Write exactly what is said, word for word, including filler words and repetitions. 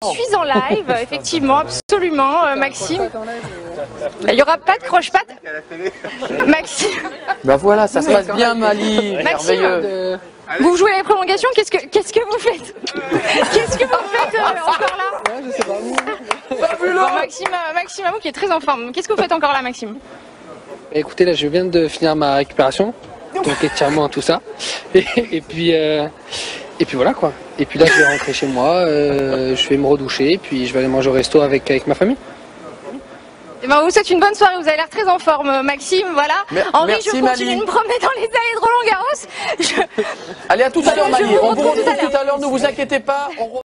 Je suis en live, effectivement, absolument, euh, Maxime. Il n'y aura pas de croche-patte. Maxime. Bah voilà, ça se passe bien, Mali. Merveilleux. Vous jouez les prolongations, qu'est-ce que qu'est-ce que vous faites? Qu'est-ce que vous faites euh, encore là? Ouais, je sais pas. Bon, Maxime, euh, Maxime Amou qui est très en forme. Qu'est-ce que vous faites encore là, Maxime? Écoutez, là, je viens de finir ma récupération, donc étirement, tout ça. Et, et puis, euh, et puis voilà quoi. Et puis là, je vais rentrer chez moi, euh, je vais me redoucher, et puis je vais aller manger au resto avec avec ma famille. Eh ben, on vous souhaite une bonne soirée. Vous avez l'air très en forme, Maxime. Voilà. Mer Henri, merci, je continue Mali. de me promener dans les allées de Roland Garros. Je... Allez, à tout à l'heure, Je Mali. vous On vous retrouve retrouve tout à l'heure. tout à l'heure, ne vous inquiétez pas. On